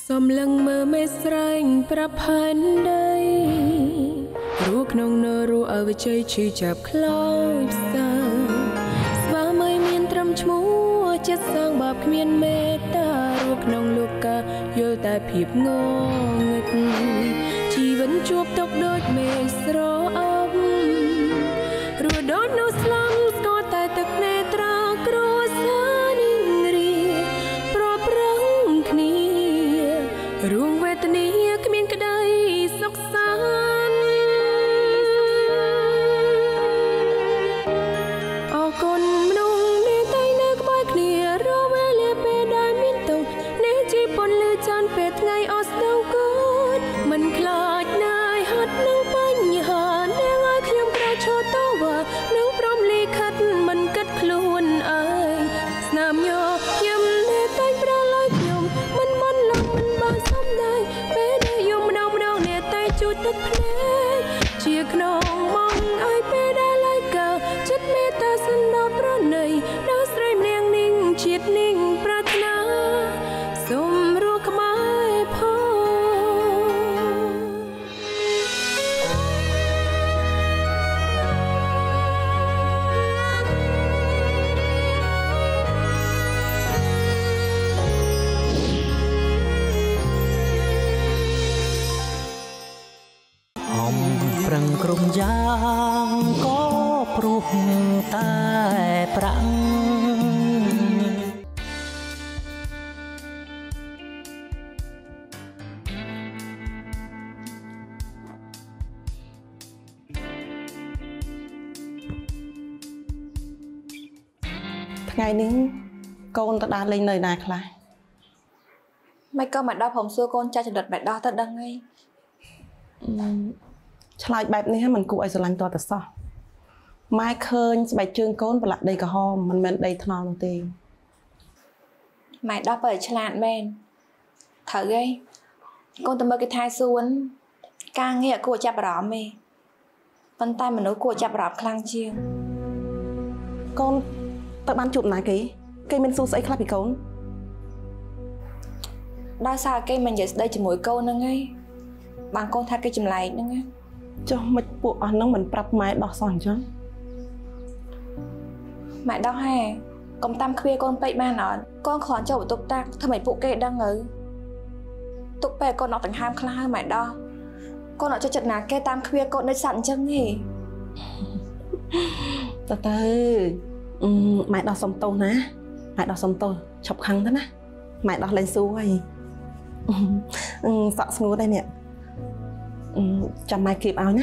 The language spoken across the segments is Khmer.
សំឡឹងមើមេស្រែងប្រាប់ផែនដីរੂក្នុងនរੂអើវិជ័យឈឺចាប់ខ្លោចផ្សើស្វាមីមានត្រឹមឈ្មោះចិត្តសាងបាបគ្មានមេត្តារੂក្នុងលោកកាយល់តែភាពងងឹតជីវិតជួបទុកដូចមេស្រអប់រੂដូចនៅស្លាប់ស្គាល់តែទឹកនេត្រាគ្រួសារនាងរីប្រប្រឹងគ្នារួមវេទនាគ្មានក្តីសុខសាន្តអរគុណមនុស្សនេះតែនៅក្បែរគ្នារវេលាពេលដែលមានទុកនេះជីពន្លឺចានពេលថ្ងៃអស់ស្ដៅគូតមិនខ្លាចណាយហាត់នឹងបញ្ហានាងឲ្យខ្ញុំក្រោយឈរតវ៉ានឹងព្រមលីខិតមិនគិតខ្លួនឯងស្នាមញញឹមនេះតែប្រឡាយខ្ញុំមិនមិនឡងមិនបានសំដែងពេលដែលយំម្ដងនេះតែជូតទឹកភ្នែកជាក្នុងមកឲ្យពេលដែលឡាយកើចិត្តមេត្តាសន្តោសប្រណីដល់ស្រីម្នាក់និងជាតិនិងប្រាថ្នាសូមរស់ក្បែរផងប្រឹងក្រុមយ៉ាងក៏ព្រោះតែប្រាំងថ្ងៃនេះកូនទៅដើរលេងនៅណាខ្លះមិនក៏មកដល់ព្រមសួរកូនចាស់ចរិតបែបដោះទៅដឹងអីឆ្លើយបែបនេះមិនគួរឲ្យស្រឡាញ់តទៅសោះម៉ែឃើញស្បែកជើងកូនប្រឡាក់ដីក្រហមមិនមែនដីថ្នល់នោះទេម៉ែដោះបើឆ្លាតមែនត្រូវហើយកូនទៅមើលគេថែសួនការងារគួរចាប់អារម្មណ៍ទេប៉ុន្តែមនុស្សគួរចាប់អារម្មណ៍ខ្លាំងជាងកូនទៅបានជួបណាគេមានសួរស្អីខ្លះពីកូនដោយសារគេមិននិយាយស្ដីជាមួយកូនហ្នឹងឯងបានកូនថាគេចម្លែកហ្នឹងណាចុះមិនពួកអស់ហ្នឹងមិនប្រាប់ម៉ែដោះសោះអញ្ចឹងម៉ែដោះហែកុំតាមខ្វៀកូនពេកបានអត់កូនគ្រាន់ចូលបន្ទប់តាធ្វើឲ្យពួកគេដឹងទៅទុកពេលកូនអត់ដង្ហើមខ្លះហើយម៉ែដោះកូនអត់ចូលចិត្តណាគេតាមខ្វៀកូនដូចសត្វអញ្ចឹងទេទៅម៉ែដោះសុំទោសណាម៉ែដោះសុំទោសឈប់ខឹងទៅណាម៉ែដោះលេងសួរហើយសក់ស្ងួតដែរនេះចាំម៉ែគៀបឲ្យណា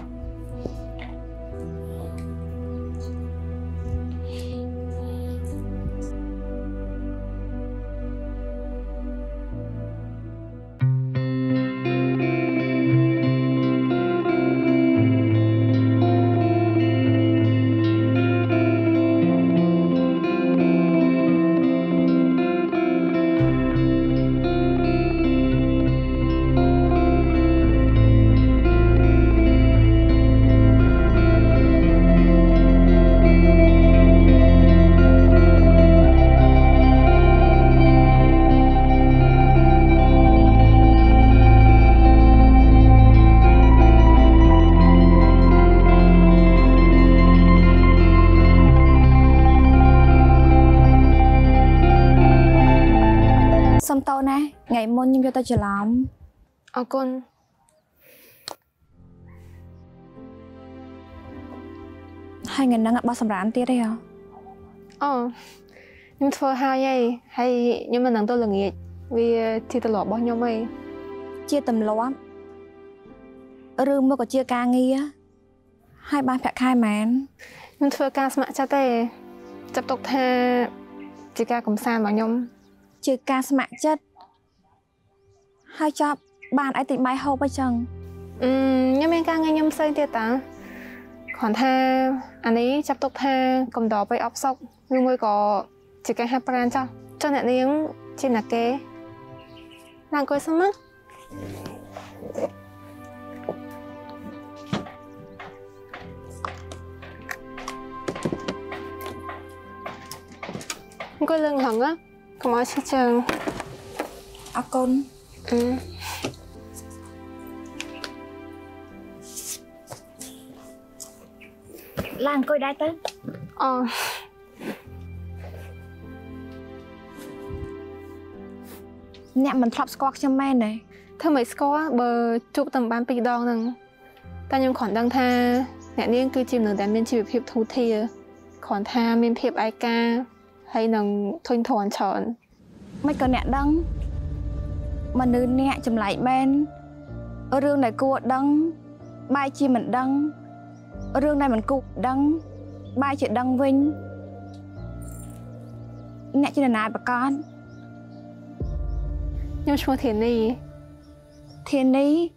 សុំតោណាថ្ងៃមុនខ្ញុំយកទៅច្រឡំអរគុណហើយថ្ងៃហ្នឹងអត់បោះសម្រាមទៀតទេហ៎អូខ្ញុំធ្វើហើយខ្ញុំមិនដឹងទៅល្ងាចវាជាទម្លាប់របស់ខ្ញុំហីជាទម្លាប់ឬមកក៏ជាការងារហើយបានប្រាក់ខែមែនខ្ញុំធ្វើការស្ម័គ្រចិត្តទេចាប់ទុកថាជាការកំសាន្តរបស់ខ្ញុំជាការស្ម័គ្រចិត្តហើយចប់បានឲ្យតិចបាយហូបអីចឹងខ្ញុំមានការងារខ្ញុំផ្សេងទៀតតាគ្រាន់ថាអានេះចាប់ទុកថាកំដរទៅអបសុកឬមួយក៏ជាការហាត់ប្រាណចោះអ្នកនាងជាណាគេឡើងអង្គុយសិនមកអង្គុយលឹងហងកុំឲ្យឈឺជើងអរគុណ Lan coi đây tới. Nè mình thọp squat cho men này. Thưa mấy squat bờ chụp tầm ban pi đong nằng. Ta nhưng còn đăng tha nè niên cứ chìm nằng đàn miên chịu hiệp thú thi còn tha miên hiệp ai ca hay nằng thôn thòn chọn. Mấy con nè đăng mà nữ nè chùm lại bên ở rương này cua đăng bài chi mình đăng ở rương này mình cục đăng bài chị đăng vinh nè chỉ là nài bà con Nhưng chua thiên ni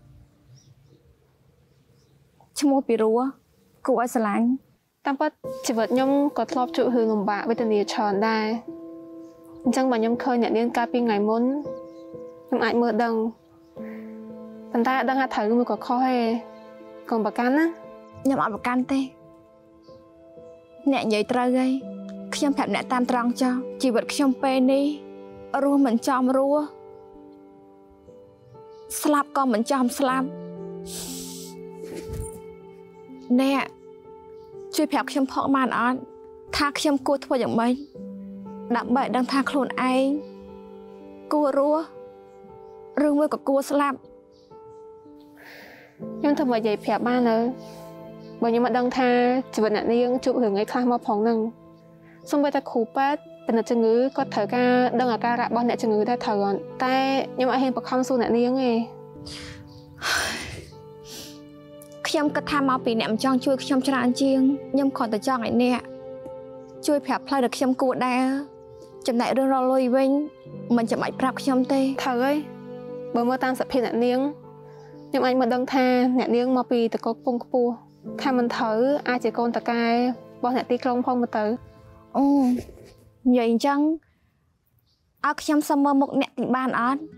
chua bị rùa cụ ai sả lánh Tam bất chỉ vật nhung có lọp trụ hư lùm bạ với tình yêu tròn đai Chẳng mà nhung khơi nhận đến ca pi ngày muốn nhung ai mơ đằng Tần ta đang hạ thử mới có khó hề Còn bà can á nhầm ở bà can tê nè nhảy tra gây khi nhầm phép nè tam trăng cho chỉ vật khi nhầm pê ni rùa mình chom rùa slap con mình chom slap nèជួយប្រាប់ខ្ញុំផងបានអត់ថាខ្ញុំគួរធ្វើយ៉ាងម៉េចដើម្បីដឹងថាខ្លួនឯងគួររស់ឬមួយក៏គួរស្លាប់ Nhưng thật mà vậy phép ba nữa Bởi nhưng mà đăng tha chỉ vật nạn niên chụp hưởng ấy khá mọc phóng nâng Xong bây ta khủ bát Bên là chân ngữ có thở ca đăng ở ca rạ bọn nẹ chân ngữ ta thở gọn Ta nhưng mà hình bọc không xu nạn niên ấy ខ្ញុំគិតថាមកពីអ្នកមិនចង់ជួយខ្ញុំច្រើនជាងខ្ញុំគ្រាន់តែចង់ឲ្យអ្នកជួយប្រាប់ផ្លូវដែលខ្ញុំគួរដែរចំណែករឿងរលុយវិញមិនចាំបាច់ប្រាប់ខ្ញុំទេត្រូវហើយបើមើលតាមសភាពអ្នកនាងខ្ញុំអាចមើលដឹងថាអ្នកនាងមកពីតកកពងខ្ពស់ថាមិនត្រូវអាចជាកូនតកែរបស់អ្នកទីក្រុងផងមកទៅអូនិយាយអញ្ចឹងឲ្យខ្ញុំសុំមើលមុខអ្នកទីបានអត់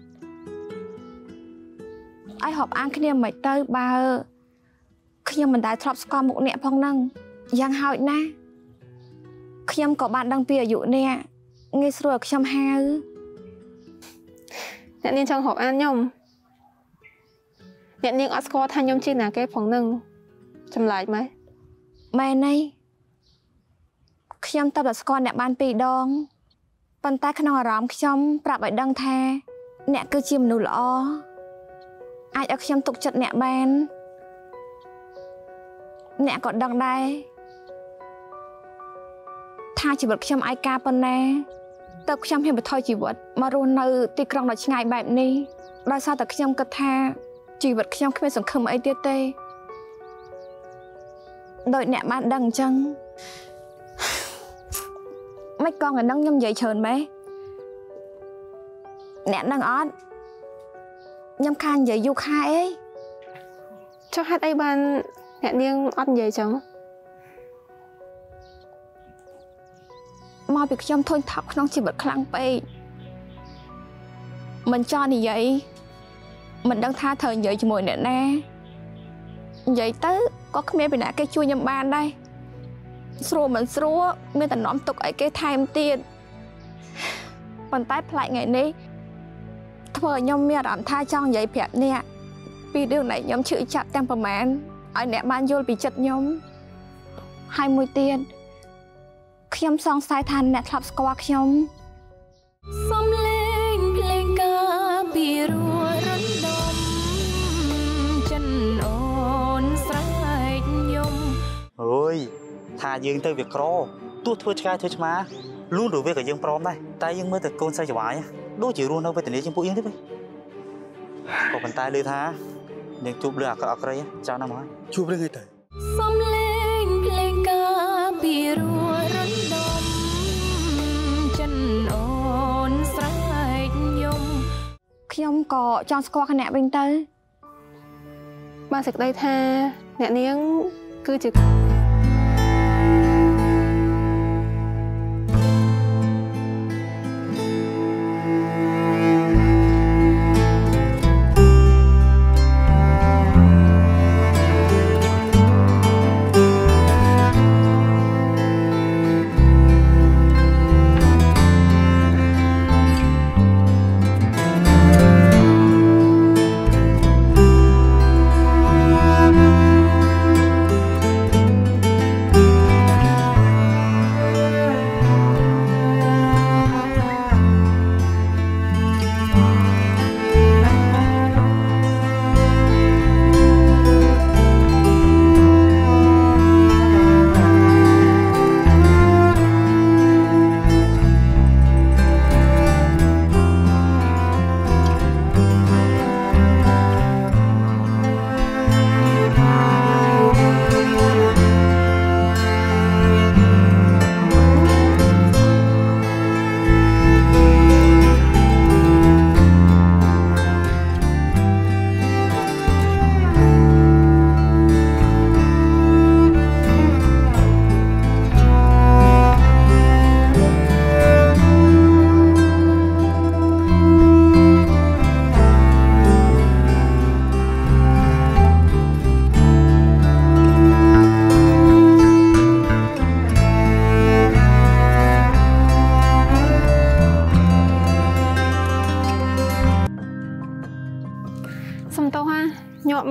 ឲ្យហប់អានគ្នាមិនទៅបើខ្ញុំមិនដែលធ្លាប់ស្គាល់មុខអ្នកផងហ្នឹងយ៉ាងហោចណាស់ខ្ញុំក៏បានដឹងពីអាយុអ្នកងាយស្រួលឲ្យខ្ញុំហៅអ្នកនាងចង់ហៅអានខ្ញុំអ្នកនាងអត់ស្គាល់ថាខ្ញុំជាណាគេផងហ្នឹងចម្លែកម៉េចម៉ែនេះខ្ញុំតើតែស្គាល់អ្នកបាន2ដងប៉ុន្តែក្នុងអារម្មណ៍ខ្ញុំប្រាប់ឲ្យដឹងថាអ្នកគឺជាមនុស្សល្អអាចឲ្យខ្ញុំទុកចិត្តអ្នកបានអ្នកក៏ដឹងដែរថាជីវិតខ្ញុំឯកាប៉ុណ្ណាតើខ្ញុំហ៊ានបន្ថយជីវិតមករស់នៅទីក្រុងដ៏ឆ្ងាយបែបនេះដោយសារតែខ្ញុំគិតថាជីវិតខ្ញុំគ្មានសង្ឃឹមអីទៀតទេដោយអ្នកបានដឹងអញ្ចឹងមិនក៏ថ្ងៃហ្នឹងខ្ញុំនិយាយច្រើនម៉េចអ្នកដឹងអត់ខ្ញុំខាននិយាយយូរខែអីចុះហេតុអីបានអ្នកនាងអត់និយាយចឹងមកពីខ្ញុំធុញថប់ក្នុងជីវិតខ្លាំងពេកមិនចង់និយាយមិនដឹងថាត្រូវនិយាយជាមួយអ្នកណានិយាយទៅក៏គ្មានពីណាគេជួយខ្ញុំបានដែរស្រួលមិនស្រួលមានតែនាំទុកឲ្យគេថែមទៀតប៉ុន្តែផ្លែកថ្ងៃនេះធ្វើឲ្យខ្ញុំមានអារម្មណ៍ថាចង់និយាយប្រាប់អ្នកពីរឿងដែលខ្ញុំឈឺចាប់ទាំងប្រមាណឲ្យអ្នកបានយល់ពីចិត្តខ្ញុំហើយមួយទៀតខ្ញុំសង្ស័យថាអ្នកធ្លាប់ស្គាល់ខ្ញុំសំលេងភ្លេងការពីរួរំដំចិនអូនស្រែកយំអើយថាយើងទៅវាក្រទោះធ្វើឆ្កែធ្វើឆ្មាលូនឬវាក៏យើងព្រមដែរតែយើងមើលតែកូនស្រីច្បាយដូចជារស់នៅវេទនាជាងពួកយើងទេវិញក៏ប៉ុន្តែឮថានឹងជួបរឿងអាក្រក់អក្រៃចាំណាស់មកជួបរឿងអីទៅសំលេងភ្លេងការពីរួរំដំចិនអូនស្រែកយំខ្ញុំក៏ចង់ស្គាល់អ្នកវិញទៅបានសេចក្តីថាអ្នកនាងគឺជា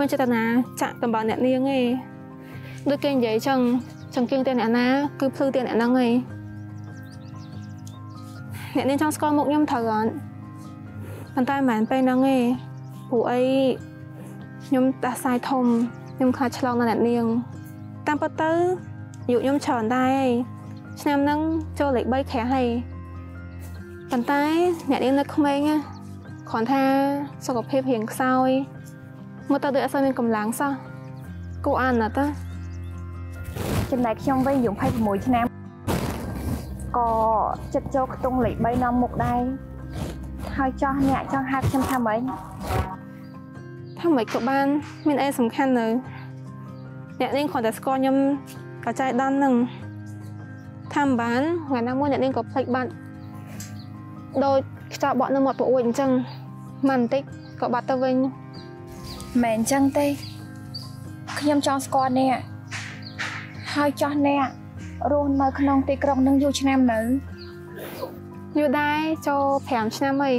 មានចេតនាចាក់តំបន់អ្នកនាងឯងដូចគេនិយាយចឹងគៀងតែអ្នកណាគឺភ្លឺតែអ្នកហ្នឹងឯងអ្នកនាងចង់ស្គាល់មុខខ្ញុំត្រូវអត់ប៉ុន្តែមិនមែនពេលហ្នឹងឯងព្រោះអីខ្ញុំដាស់សាយធំខ្ញុំខ្លាចឆ្លងដល់អ្នកនាងតាមពិតទៅអាយុខ្ញុំច្រើនដែរឯងឆ្នាំហ្នឹងចូលលេខ3ក្រាស់ហើយប៉ុន្តែអ្នកនាងនៅក្មេងណាគ្រាន់ថាសុខភាពរៀងខ្សោយមើលទៅដូចអត់សូវមានកម្លាំងសោះគួរអាណិតណាចំណែកខ្ញុំវិញអាយុ26ឆ្នាំក៏ចិត្តចូលខ្ទង់លេខ3នាំមុខដែរហើយចោះអ្នកចង់ហៅខ្ញុំថាម៉េចក៏បានមានអីសំខាន់នៅអ្នកនាងគ្រាន់តែស្គាល់ខ្ញុំក៏ចៃដន្យនឹងថាមិនបានថ្ងៃណាមួយអ្នកនាងក៏ភ្លេចបាត់ដូចខ្យល់បក់នៅមាត់ប្រួយអញ្ចឹងមិនបន្តិចក៏បាត់ទៅវិញមិនអញ្ចឹងទេខ្ញុំចង់ស្គាល់អ្នកហើយចោះអ្នករស់នៅក្នុងទីក្រុងនឹងយូរឆ្នាំនៅយូរដែរចូល5ឆ្នាំអី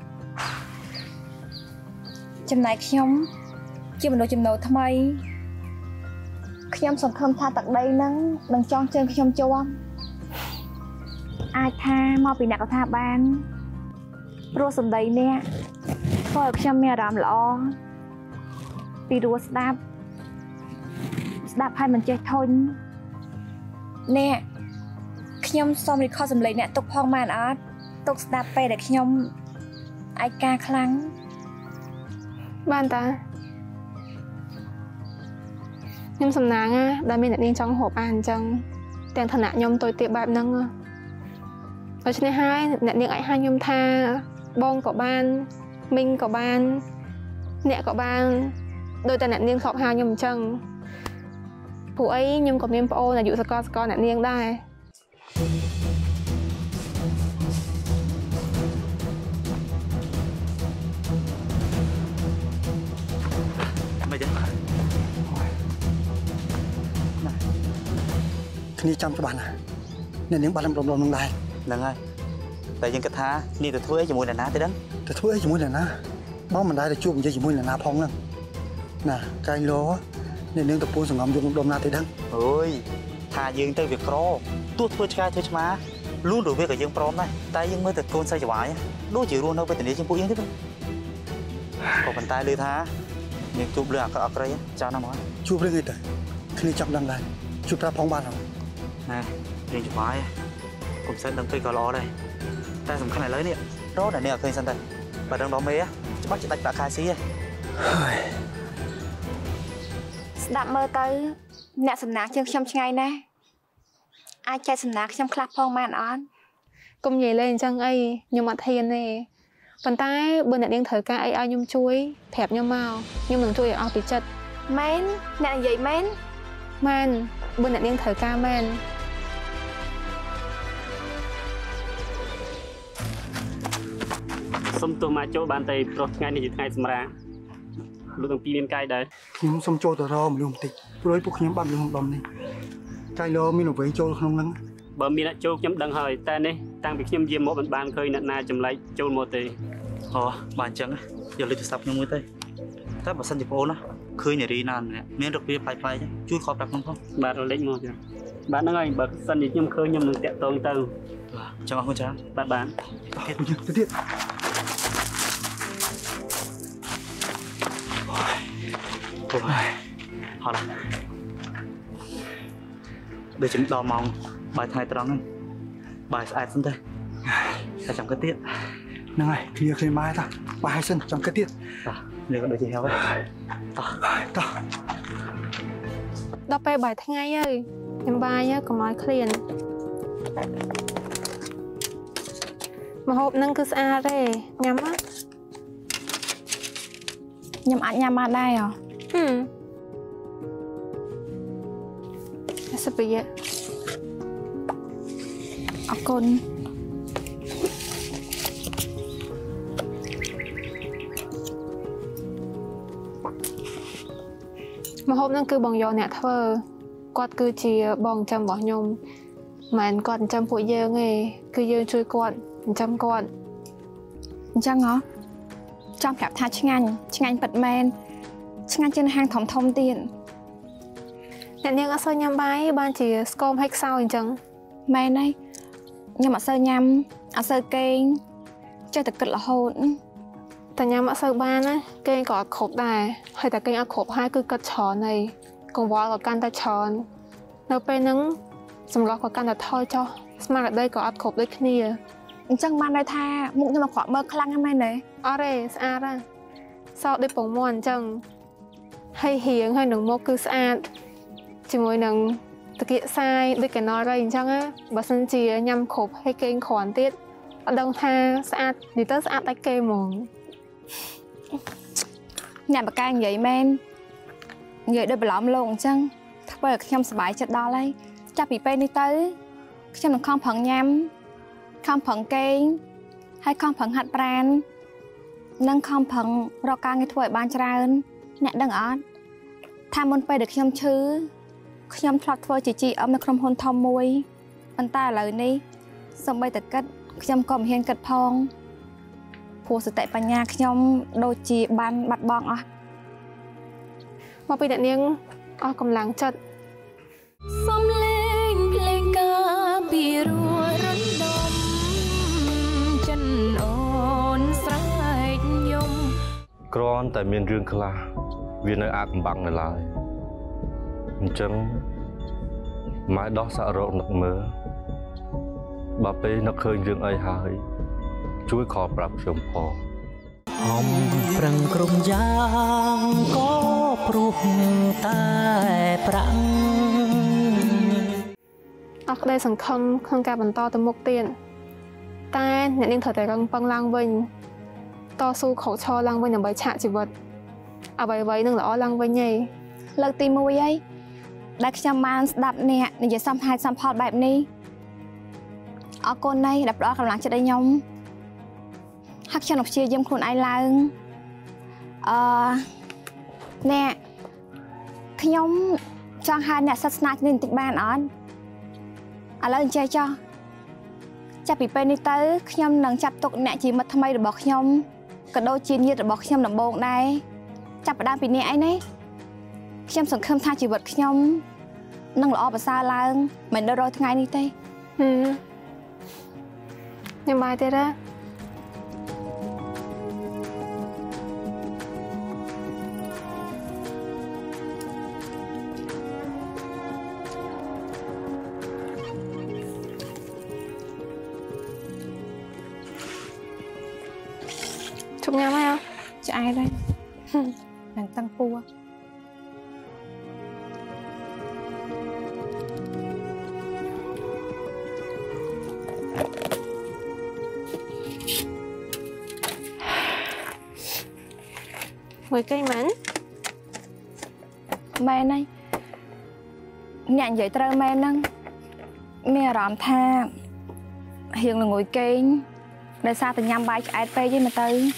ចំណែកខ្ញុំជាមនុស្សចំណូលថ្មីខ្ញុំសង្ឃឹមថាទឹកដីនឹងនឹងចងជើងខ្ញុំជាប់អាចថាមកពីអ្នកកថាបានព្រោះសម្ដីអ្នកធ្វើឲ្យខ្ញុំមានអារម្មណ៍ល្អពីរសស្ដាប់ហើយមិនចេះធុញអ្នកខ្ញុំសូមរីខសំឡេងអ្នកទុកផងបានអត់ទុកស្ដាប់ពេលដែលខ្ញុំឯកាខ្លាំងបានតាខ្ញុំសំណាងណាដែលមានអ្នកនាងចង់ហូបអានអញ្ចឹងទាំងឋានៈខ្ញុំតូចទាបបែបហ្នឹងដូច្នេះហើយអ្នកនាងអាចហៅខ្ញុំថាបងក៏បានមីងក៏បានអ្នកក៏បានដោយតែអ្នកនាងធ្លាប់ហៅខ្ញុំអញ្ចឹងព្រោះអីខ្ញុំក៏មានប្អូនអាយុសកលអ្នកនាងដែរមិនទេគ្នាចាំច្បាស់ណាអ្នកនាងបាត់លំនឹងដែរហ្នឹងហើយតែយើងគិតថានេះទៅធ្វើអីជាមួយអ្នកណាទេដឹងទៅធ្វើអីជាមួយអ្នកណាបងមិនដែរទៅជួបនិយាយជាមួយអ្នកណាផងហ្នឹងណាកែងលោអ្នកនាងទៅពួនសង្ងំយកដុំណាទេដឹងអើយថាយើងទៅវាក្រទោះធ្វើឆ្កែធ្វើឆ្មាលូនរវាក៏យើងព្រមដែរតែយើងមើលទៅកូនស្រីច្បាយដូចជារស់នៅវេទនាជាងពួកយើងទេក៏ប៉ុន្តែឮថាយើងជួបរឿងអាក្រក់អក្រៃចាំណាស់មកជួបរឿងអីទៅគ្នាចាប់ដឹងដែរជួបប្រាប់ផងបានហ៎ណែរឿងច្បាយកុំសិនដឹងពេកក៏ល្អដែរតែសំខាន់ឥឡូវនេះរត់តែនេះអត់ឃើញសិនទៅបើដឹងដល់មេច្បាស់ជាដាច់ប្រាក់ខែស៊ីហើយស្ដាប់មើលទៅអ្នកសំណាងជាងខ្ញុំឆ្ងាយណាស់អាចចែកសំណាងខ្ញុំខ្លះផងបានអត់កុំនិយាយលេងអញ្ចឹងអីខ្ញុំអត់ហ៊ានទេប៉ុន្តែបើអ្នកនាងត្រូវការអីឲ្យខ្ញុំជួយប្រាប់ខ្ញុំមកខ្ញុំនឹងជួយឲ្យអស់ពីចិត្តមែនអ្នកនិយាយមែនបើអ្នកនាងត្រូវការមែនសុំទោះមកចូលបានតែព្រោះថ្ងៃនេះជាថ្ងៃសម្រាកលោកទាំងពីរមានកាយដែរខ្ញុំសុំចូលទៅរកមនុស្សបន្តិចព្រោះពួកខ្ញុំបាត់លំដុំនេះកាយលោមានអ្វីចូលក្នុងហ្នឹងបើមានអ្នកចូលខ្ញុំដឹងហើយតែនេះតាំងពីខ្ញុំយាមមកមិនបានឃើញអ្នកណាចម្លែកចូលមកទេអូបានអញ្ចឹងយកលេខទូរស័ព្ទខ្ញុំមួយទៅតែបើសិនជាបងណាឃើញនារីណាម្នាក់មានរូបភាពប្លែកៗជួយខលប្រាប់ខ្ញុំផងបាទលេខមកចាបាទហ្នឹងហើយបើសិនជាខ្ញុំឃើញខ្ញុំនឹងតាក់ទងទៅបាទចាំអរគុណច្រើនបាទទៀតហត់ដូចជំដល់ម៉ោងបាយថ្ងៃត្រង់ហ្នឹងបាយស្អាតសិនទៅតែចាំគិតទៀតហ្នឹងហើយគ្នាបាយតាបាយសិនចាំគិតទៀតនេះក៏ដូចជាហៅហើយតោះដល់ពេលបាយថ្ងៃហើយខ្ញុំបាយកុំឲ្យឃ្លានម្ហូបហ្នឹងគឺស្អាតទេញ៉ាំណាខ្ញុំអាចញ៉ាំបានដែរសុភ័ក្រអរគុណម្ហូបហ្នឹងគឺបងយកអ្នកធ្វើគាត់គឺជាបងចិញ្ចឹមរបស់ខ្ញុំមិនមែនគាត់ចិញ្ចឹមពួកយើងទេគឺយើងជួយគាត់ចិញ្ចឹមគាត់អញ្ចឹងហ៎ចង់ប្រាប់ថាឆ្ងាញ់ពិតមែនឆ្ងាញ់ជាងហាងធំទៀតអ្នកនាងអត់សូវញ៉ាំបាយបានជាស្គមហើយខ្សោយអញ្ចឹងម៉ែណៃខ្ញុំអត់សូវញ៉ាំអត់សូវគេងចេះតែគិតរហូតតែញ៉ាំអត់សូវបានណាគេងក៏អត់គ្រប់ដែរហើយតែគេងអត់គ្រប់ហើយគឺគិតច្រើនហើយកង្វល់ក៏កាន់តែច្រើននៅពេលហ្នឹងសម្រស់ក៏កាន់តែថយចុះស្មារតីក៏អត់គ្រប់ដូចគ្នាអញ្ចឹងបានន័យថាមុខខ្ញុំអត់ក្រក់មើលខ្លាំងហ្នឹងមែនទេអត់ទេស្អាតណាស់សោកដូចពងមាន់អញ្ចឹងហើយរៀងហើយនឹងមុខគឺស្អាតជាមួយនឹងតាគៀកសាយដូចកណរ៉ៃអញ្ចឹងណាបើសិនជាញ៉ាំគ្រប់ហើយគេងគ្រាន់ទៀតអត់ដឹងថាស្អាតនិយាយទៅស្អាតតែគេហ្មងអ្នកបកកាយនិយាយមែននិយាយដូចបន្លំលោកអញ្ចឹងធ្វើឲ្យខ្ញុំសប្បាយចិត្តដល់ហើយចាប់ពីពេលនេះទៅខ្ញុំនឹងខំប្រឹងញ៉ាំខំប្រឹងគេងហើយខំប្រឹងហាត់ប្រាណនិងខំប្រឹងរកការងារធ្វើឲ្យបានច្រើនអ្នកដឹងអត់ថាមុនពេលដែលខ្ញុំឈឺខ្ញុំធ្លាប់ធ្វើជា GM នៅក្រុមហ៊ុនធំមួយប៉ុន្តែឥឡូវនេះសូម្បីតែគិតខ្ញុំក៏មិនហ៊ានគិតផងព្រោះសតិបញ្ញាខ្ញុំដូចជាបានបាត់បង់អស់មកពីអ្នកនាងអស់កម្លាំងចិត្តសំលេងភ្លេងការពីរួរំដំចិនអូនស្រែកយំគ្រាន់តែមានរឿងខ្លះវានៅអាកំបាំងនៅឡើយអញ្ចឹងម៉ែដោះសាក់រកនឹកមើលបើពេលនឹកឃើញរឿងអីហើយជួយខលប្រាប់ខ្ញុំផងអំប្រឹងក្រុមយ៉ាងក៏ព្រោះតែប្រាំងអស់ក្តីសង្ឃឹមក្នុងការបន្តទៅមុខទៀតតែអ្នកនាងត្រូវតែរឹងប៉ឹងឡើងវិញតស៊ូខកឈរឡើងវិញដើម្បីឆាកជីវិតអ្វីៗនឹងល្អឡើងវិញឯងលើកទី1ហើយដែលខ្ញុំបានស្ដាប់អ្នកនិយាយសំហាយសំផលបែបនេះអរគុណណាស់ដែលផ្ដល់កម្លាំងចិត្តឲ្យខ្ញុំហើយខ្ញុំនឹងព្យាយាមខ្លួនឯងឡើងអ្នកខ្ញុំចង់ហៅអ្នកសិក្សាស្នាគ្នាបន្តិចបានអត់ឥឡូវអញ្ចឹងចុះចាប់ពីពេលនេះទៅខ្ញុំនឹងចាត់ទុកអ្នកជាមិត្តថ្មីរបស់ខ្ញុំក៏ដូចជាញាតិរបស់ខ្ញុំដំបូងដែរចាប់ផ្ដើមពីនេះឯណាខ្ញុំសង្ឃឹមថាជីវិតខ្ញុំនឹងល្អប្រសើរឡើងមិនដល់រាល់ថ្ងៃនេះទេញ៉ាំបាយទៀតទេ ជុំញ៉ាំហើយឆ្អែតហើយនឹងតាំងពួរ Ngồi cây mến Mẹ này Nhận vậy trời mẹ nâng Mẹ rõm tha Hiện là ngồi cây Để sao thì nhằm bài chạy phê với mà tư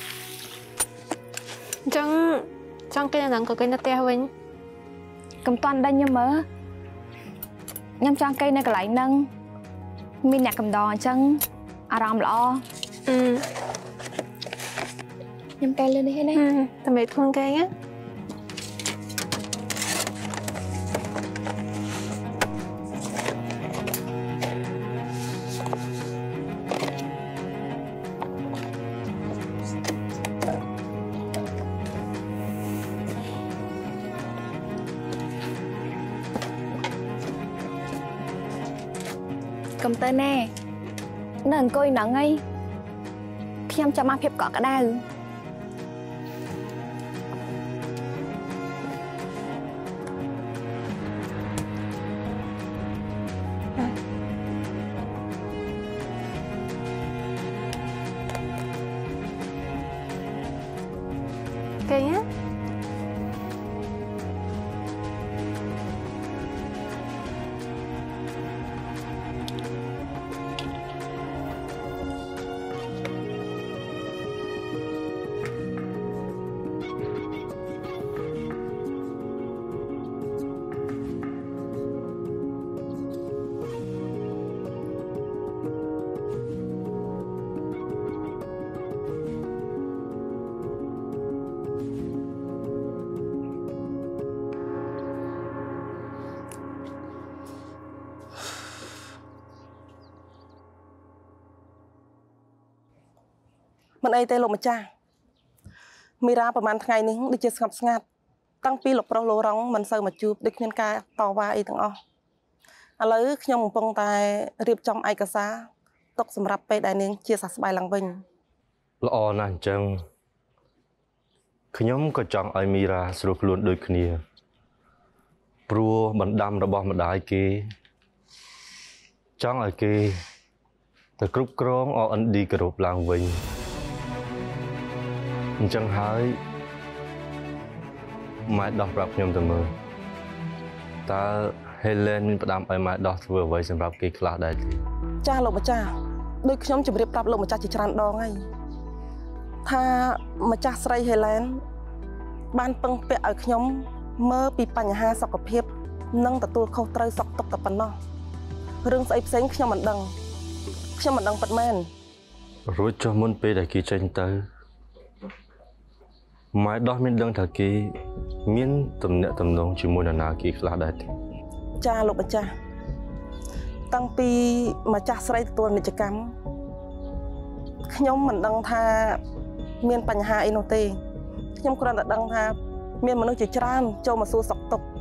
Trong cây này có cây nó teoវិញ Cầm toàn đây như mơ Nhằm trong cây này có lại nâng Mình nhạc cầm đò chân À rõm lọ Nhằm cây lên đi hết này Tầm biệt khuôn cây á Cầm tên nè Nó hình coi nặng ấy Khi em cho mang phép cọ cả đau Cây á មិនអីទេលោកម្ចាស់មីរ៉ាប្រហែលថ្ងៃនេះដូចជាស្ងប់ស្ងាត់តាំងពីលោកប្រុសលោរងមិនសូវមកជួបដូចគ្មានការតវ៉ាអីទាំងអស់ឥឡូវខ្ញុំកំពុងតែរៀបចំឯកសារទុកសម្រាប់ពេលដែលនាងជាសះស្បើយឡើងវិញល្អណាស់អញ្ចឹងខ្ញុំក៏ចង់ឲ្យមីរ៉ាស្រួលខ្លួនដូចគ្នាព្រោះបណ្ដាំរបស់ម្ដាយគេចង់ឲ្យគេទៅគ្រប់គ្រង R&D គ្រប់ឡើងវិញអញ្ចឹងហើយម៉ែដោះប្រាប់ខ្ញុំទៅមើលតើ Helen មានផ្ដាំឲ្យម៉ែដោះធ្វើអ្វីសម្រាប់គេខ្លះដែរទេចាលោកម្ចាស់ដូចខ្ញុំជម្រាបប្រាប់លោកម្ចាស់ជាច្រើនដងហើយថាម្ចាស់ស្រី Helen បានពឹងពាក់ឲ្យខ្ញុំមើលពីបញ្ហាសុខភាពនិងទទួលខុសត្រូវសុខទុក្ខតែប៉ុណ្ណោះរឿងស្អីផ្សេងខ្ញុំមិនដឹងពិតមែនរួចចុះមុនពេលដែលគេចេញទៅម៉ែដោះមានដឹងថាគេមានទំនាក់ទំនងជាមួយនរណាគេខ្លះដែរទេចាលោកម្ចាស់តាំងពីម្ចាស់ស្រីទទួលនិច្ចកម្មខ្ញុំមិនដឹងថាមានបញ្ហាអីនោះទេខ្ញុំគ្រាន់តែដឹងថាមានមនុស្សជាច្រើនចូលមកសួរសុខទុក្ខ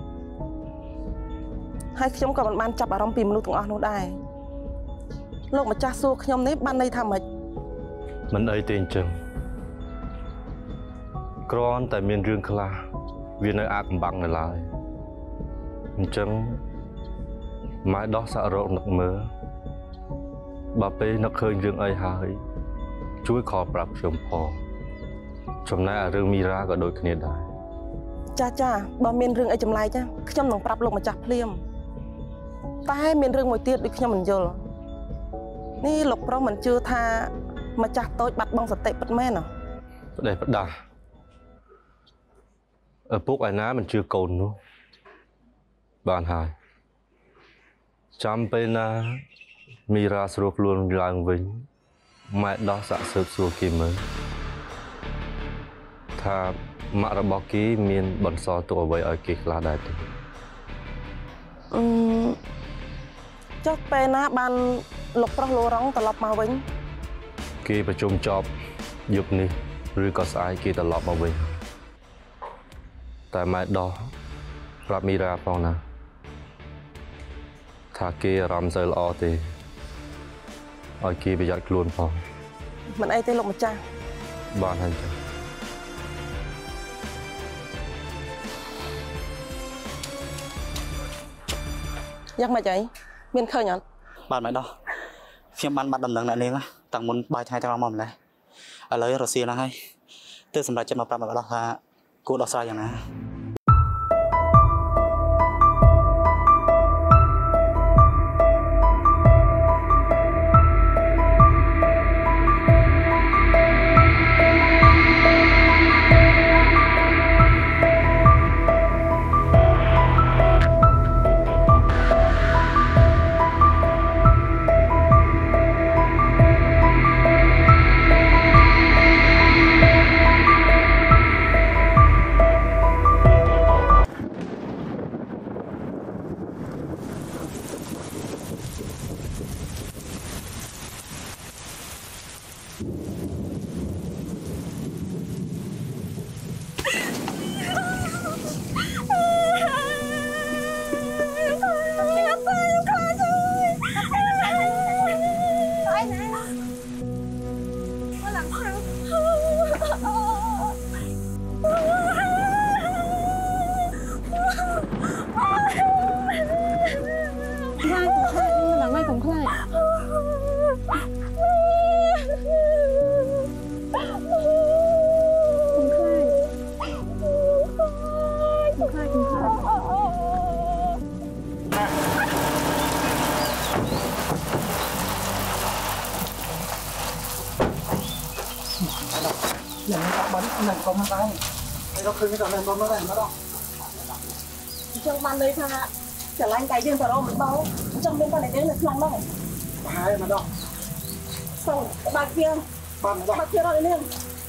ហើយខ្ញុំក៏មិនបានចាប់អារម្មណ៍ពីមនុស្សទាំងអស់នោះដែរលោកម្ចាស់សួរខ្ញុំនេះបានន័យថាម៉េចមិនអីទេអញ្ចឹងគ្រាន់តែមានរឿងខ្លះវានៅអាកំបាំងនៅឡើយអញ្ចឹងម៉ែដោះសាក់រកនឹកមើលបើពេលនឹកឃើញរឿងអីហើយជួយខលប្រាប់ខ្ញុំផងចំណែករឿងមីរ៉ាក៏ដូចគ្នាដែរចាបើមានរឿងអីចម្លែកខ្ញុំនឹងប្រាប់លោកម្ចាស់ភ្លាមតែមានរឿងមួយទៀតដូចខ្ញុំមិនយល់នេះលោកប្រុសមិនជឿថាម្ចាស់តូចបាត់បង់សតិពិតមែនផ្ដេសផ្ដាស់ឪពុកឯណាមិនជឿកូននោះបានហើយចាំពេលណាមីរ៉ាស្រួលខ្លួនឡើងវិញម៉ែដោះសាក់ស៊ើបសួរគេមើលថាម៉ាក់របស់គេមានបន្សល់ទុកអ្វីឲ្យគេខ្លះដែរទេចុះពេលណាបានលោកប្រុសលោរងត្រឡប់មកវិញគេប្រជុំចប់យប់នេះឬក៏ស្អែកគេត្រឡប់មកវិញតែម៉ែដោះប្រាប់មីរ៉ាផងណាថាគេអារម្មណ៍សូវល្អទេឲ្យគេប្រយ័ត្នខ្លួនផងមិនអីទេលោកម្ចាស់បានហើយចាយ៉ាងម៉េចអីមានឃើញអត់បាទម៉ែដោះខ្ញុំបានបាត់ដំណឹងអ្នកនាងតាំងមុនបាយថ្ងៃទាំងមកម្លេះឥឡូវរសៀលណាស់ហើយទើបសម្រាប់ចិត្តមកប្រាប់ម៉ែដោះថាគួរដោះស្រាយយ៉ាងណាอย่างนี้มันหนังกลมไปไอ้เราคืนนี้ก่อนเลยกลมแล้วได้มาดอกจังมันเลยค่ะจะล้างไก่ยังแต่เราไม่เบาจังเป็นตอนไหนเด้เลยคลองได้หายมาดอกส่งบาดเพียงบ้านดอกบาดเพียงเราเรื่อง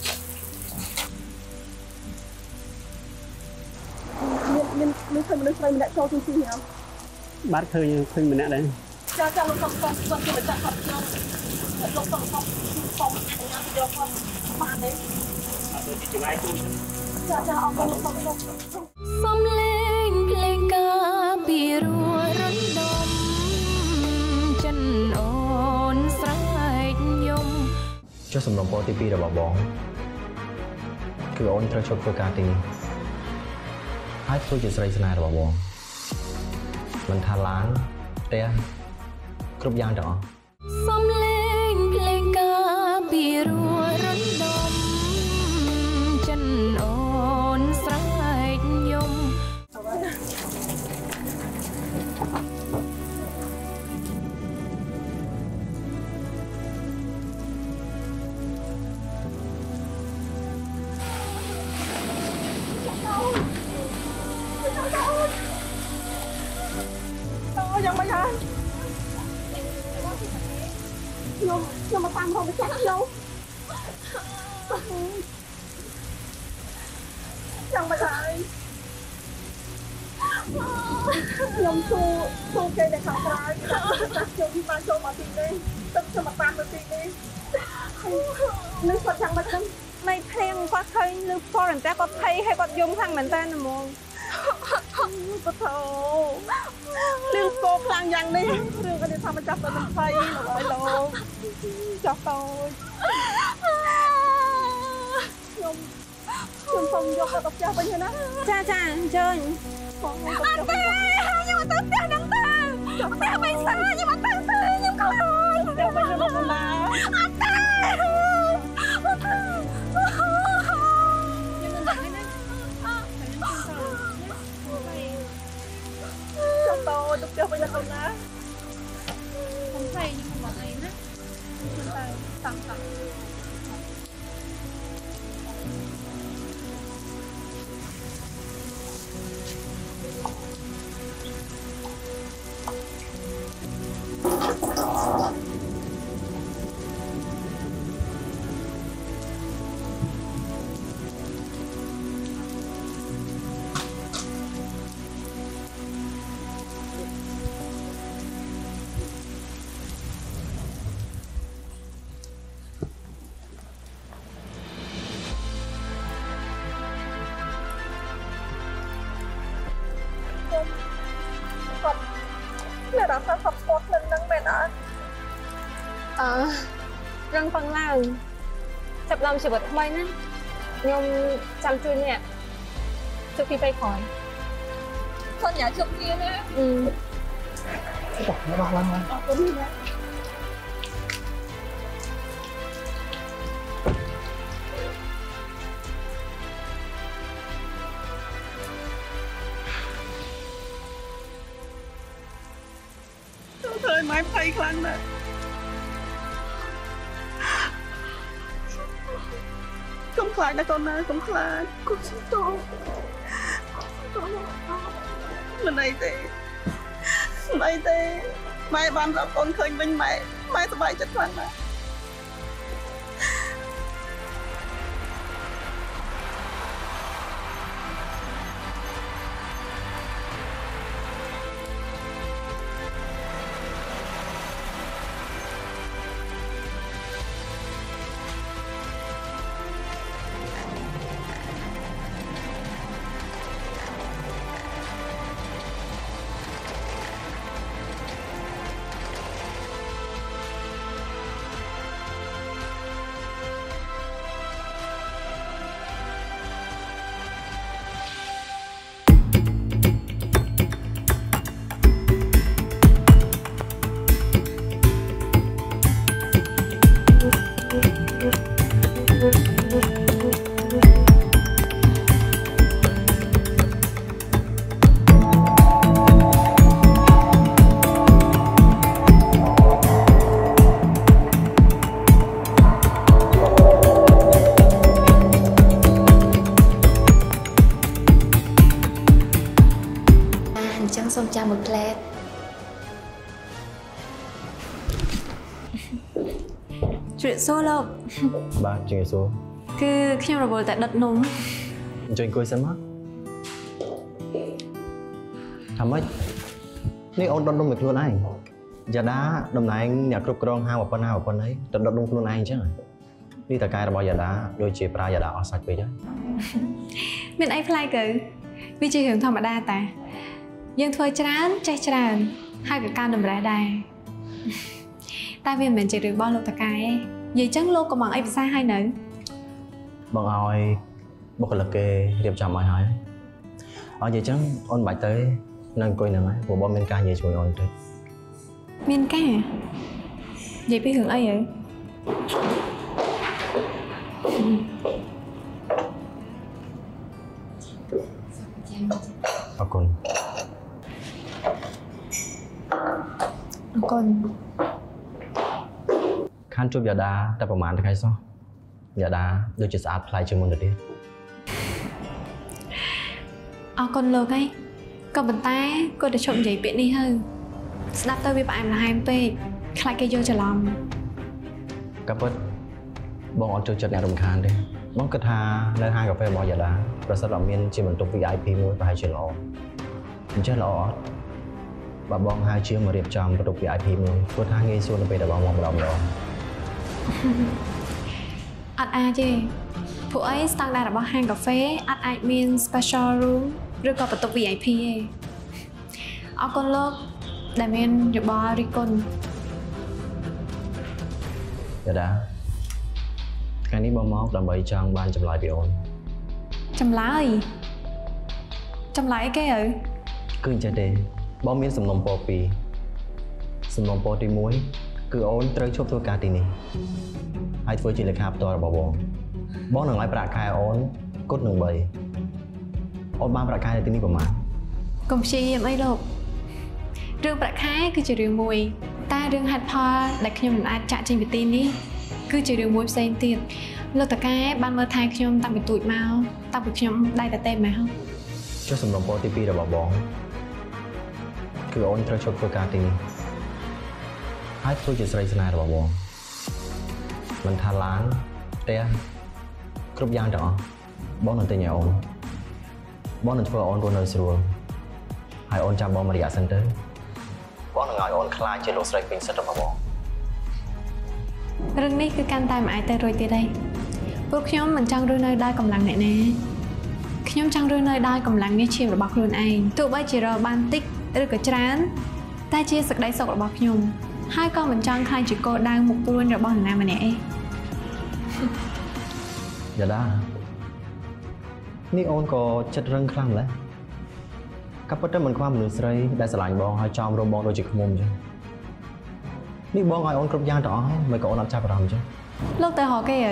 mìnhเคยมันเคยมันได้โชว์จริงๆครับបាទឃើញម្នាក់ដែរចាលុកកំពុងគាត់ទៅចាក់គាត់ខ្ញុំសំលេងភ្លេងការពីរួរំដំចិនអូនស្រែកយំចុះសំណពរទី2របស់បងគឺអូនត្រូវជប់ធ្វើការទីនេះហើយធ្វើជាស្រីស្នេហ៍របស់បងមិនថាឡានផ្ទះគ្រប់យ៉ាងទាំងអស់សំលេងភ្លេងការពីរួរំដំចិនអូនស្រែកយំយ៉ាងម៉េចហើយខ្ញុំមកតាមរកម្ចាស់ខ្ញុំយ៉ាងម៉េចហើយខ្ញុំស៊ូគេនៅខាងក្រៅខ្ញុំបានចូលមកទីនេះទឹកខ្ញុំមកតាមទៅទីនេះនឹងគាត់យ៉ាងម៉េចហ្នឹងមិនធៀងគាត់ឃើញលើផ្ទាល់តែគាត់ភ័យហើយគាត់យំខ្លាំងមែនតើហ្មង បថោលឿងគោខ្លាំងយ៉ាងនេះរឿងនេះថាម្ចាស់ទៅនឹងភ័យលោកអើយលោកចោះតូចខ្ញុំសូមយកទៅផ្ទះវិញណាចាចាអញ្ជើញបងទៅផ្ទះវិញខ្ញុំទៅផ្ទះហ្នឹងតាផ្ទះបៃសាខ្ញុំអត់ទៅខ្ញុំខ្លាចផ្ទះវិញមកណាអត់ទេអត់ទេខ្ញុំនឹងដាក់នេះចាំតោទៅផ្ទះវិញទៅណាខ្ញុំភ័យខ្ញុំមិនអីណាខ្ញុំទៅតាមតាម អ្នកដល់ថាសពស្ពតនឹងមែនអត់រឹងពឹងឡើងចាប់ដើមជីវិតថ្មីណាខ្ញុំចាំជួយអ្នកជួបពីពេលក្រោយសន្យាជួបគ្នាណាចាមកឡើងអរគុណណាthôi máy phay khăn này không phải là con này không phải con xin tôi lần này thì mai ban ra con khơi bên mẹ mai tụi bay chết khăn này Xong chào một plate chuyện số lâu ba chuyện số cứ khi mà bồi tại đất nung chuyện coi xem á thầm ấy nếu ông đón đông được luôn anh Dạ đá đầm này nhà cướp con hai một con ấy đợt đợt đông luôn anh chứ đi tại cái là bao giờ đá đôi chia pra giờ đá ở sạch về chứ mình ấy fly cử vì chỉ hiểu thầm ở đa ta dân thôi chán chạy chán hai cái can đầm ra đài ta viên mình chỉ được bao lâu ta cái ấy vậy chắc lô còn bằng ấy xa hai nữa bằng oi bốc là kê điệp chạm mọi hỏi ở vậy chắc ôn bài tới nên coi nào ấy của bọn mình ca về chuối ôn tới miên ca à? Vậy biết hưởng ai vậy? Con khăn chụp giả đá taประมาณ cái sao giả đá đôi chỉ sát lại chưa muốn được đi con lơ cái còn bàn tay cô để trộm giấy biển đi hơn đáp tới với bạn là hai pe khai cây vô cho lòng cặp bớt bọn on chơi chật nhà đồng khăn đi món cất hà nơi hai cà phê bỏ giả đá rồi sau đó miên chỉ mình tục VIP mua và hai chuyện lọ mình chết lọ và bọn hai chiếc mà điệp tròn và tục VIP mua cô hai nghe xuân về là bọn mong đồng đó ăn chứ phụ ấy standard là bao hàng cà phê ăn miên special room rồi còn tục VIP con lớp đại miền được bao đi con dạ đã cái này bao máu làm bậy trang ban chậm lại bị ổn chậm lại cái ở cứ chạy đi bao miếng sầm nồng po đi muối cứ ổn tới chốt tôi cả tiền này hai phơi chỉ là khap to là bảo bó nằng lại bạc khai ổn cốt nằng bậy ổn ba bạc khai là tiền này của má công chi em ấy đâu rương bạc khai cứ chỉ đường mùi ta rương hạt pha đặt nhom mình ai chạy trên việt tin đi cứ chỉ đường mùi xem tiền lô ta cái ban mơ thay nhom tăng bị tụi mau tăng bị nhom đây là tem mà không cho sầm nồng po TV là bảo cứ ổn tới chốt tôi cả tiền hai phơi chỉ xây này là bảo mình thà lán té cướp giang đó bó nên tên nhà ổn bó nên phơi ổn rồi nơi sửa hai ổn chăm bó mà đi ở sân tới bó nên ngồi ổn khai trên lô sấy pin sắt rồi bảo rừng này cứ can tai mà ai tay rồi từ đâyพวกខ្ញុំមិនចង់រស់នៅដោយកម្លាំងអ្នកណាខ្ញុំចង់រស់នៅដោយកម្លាំងនេះជារបស់ខ្លួនឯងទោះបីជារកបានតិចឬក៏ច្រើនតែជាសេចក្តីសុខរបស់ខ្ញុំហើយក៏មិនចង់ខ្លាចជាគោលដៅមុខព្រួញរបស់នរណាម្នាក់ឯង dạ đãนี่โอนก็จัดเรื่องคลั่งแล้วกับปัจจัยมันความหรือใส่ได้สลายบองให้จอมโรบองโดยจิกมุมจ้ะนี่บองไอโอนครบยางต่อไม่ก็โอนรับจับรำจ้ะលោកទៅហៅគេ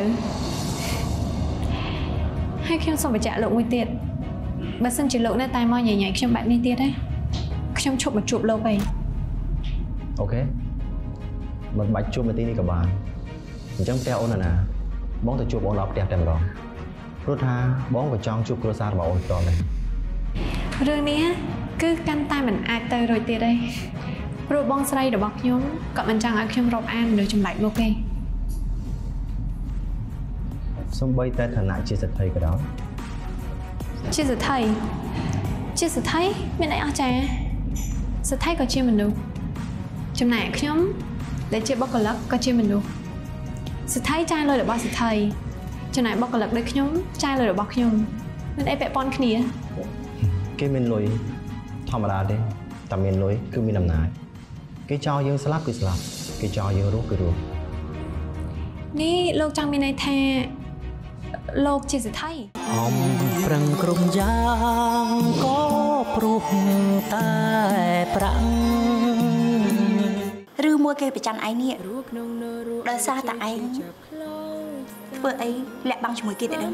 ហើយខ្ញុំសូមបញ្ជាក់លោកមួយទៀតបើសិនជាលោកនៅតែមកញញខ្ញុំបែបនេះទៀតណាខ្ញុំឈប់មកជួបលោកឯងអូខេមិនបាច់ជួបនៅទីនេះក៏បានអញ្ចឹងផ្ទះអូនណាបងទៅជួបអូនអត់ផ្ទះតែម្ដងព្រោះថាបងក៏ចង់ជួបគ្រួសាររបស់អូនផ្ទាល់ដែររឿងនេះគឺកាន់តែមិនអាចទៅរួចទៀតទេព្រោះបងស្រីរបស់ខ្ញុំក៏មិនចង់ឲ្យខ្ញុំរាប់អាននៅចម្លែកលោកទេសំបីតែឋានៈជាសេដ្ឋីក៏ដោយជាសេដ្ឋីមានអីអស្ចារ្យសេដ្ឋីក៏ជាមនុស្សចំណែកខ្ញុំដែលជាបុគ្គលិកក៏ជាមនុស្សសេដ្ឋីចាយលុយរបស់សេដ្ឋីចំណែកបុគ្គលិកដូចខ្ញុំចាយលុយរបស់ខ្ញុំមានអីពាក់ព័ន្ធគ្នាគេមានលុយធម្មតាទេតែមានលុយគឺមានអំណាចគេចោលយើងស្លាប់គឺស្លាប់គេចោលយើងរស់គឺរស់នេះលោកចង់មានន័យថាលោកជាសេដ្ឋីអំប្រឹងក្រុមយ៉ាងក៏ព្រោះតែប្រាំងឬមួយគេប្រច័នឯងនេះដោយសារតែឯងធ្វើអីលាក់បាំងជាមួយគេតែដឹង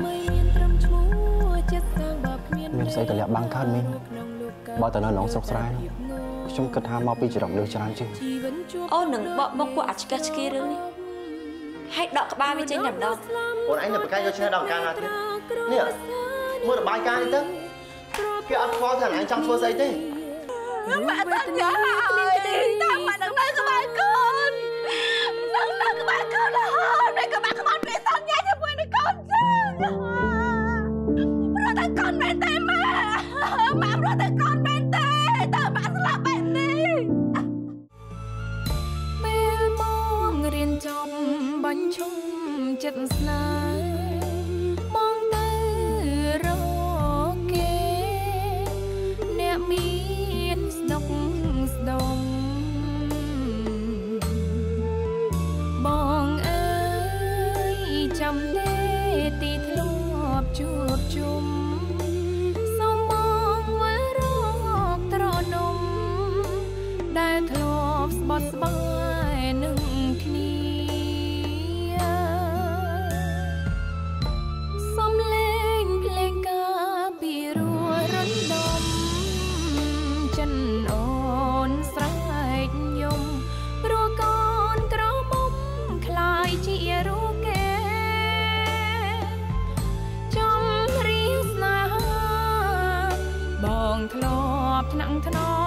មានស្អីទៅលាក់បាំងកើតមែនបើតើនៅក្នុងស្រុកស្រែខ្ញុំគិតថាមកពីចរិតលើច្រើនជាងអូននឹងបកមកពួកអាឆ្កេះឆ្កៀរឿងនេះហើយដកក្បាលវាចេញតែម្ដងអូនឯងនៅប្រកាសយកឈ្នះដល់ការណាទៀតនេះមើលរបាយការណ៍នេះទៅគេអត់ខ្វល់ថាឯងចង់ធ្វើស្អីទេម៉ាក់តាញ៉ាហើយតាមម៉ាក់នឹងនៅក្បែរកូននៅក្បែរកូនរហូតដល់ក្បែរខ្មោចវាសន្យាជាមួយនឹងកូនចាព្រោះតែកូនមែនទេម៉ាក់ព្រោះតែកូនមែនទេតើម៉ាក់ស្លាប់បែបនេះញឈុំចិត្តស្នេហ៍មកទៅរកគេអ្នកមានស្ដុកស្ដុំបងអើយចាំទេទីធ្លាប់ជួបជុំសូមបងវិលរកត្រនំដែលធ្លាប់ស្បត់ស្បាយនឹងគ្នាសំលេងភ្លេងការពីរួរំដំចិនអូនស្រែកយំព្រោះកូនក្រមុំខ្លាយជារូបគេចំរៀងស្នេហាបងធ្លាប់ថ្នាក់ថ្នម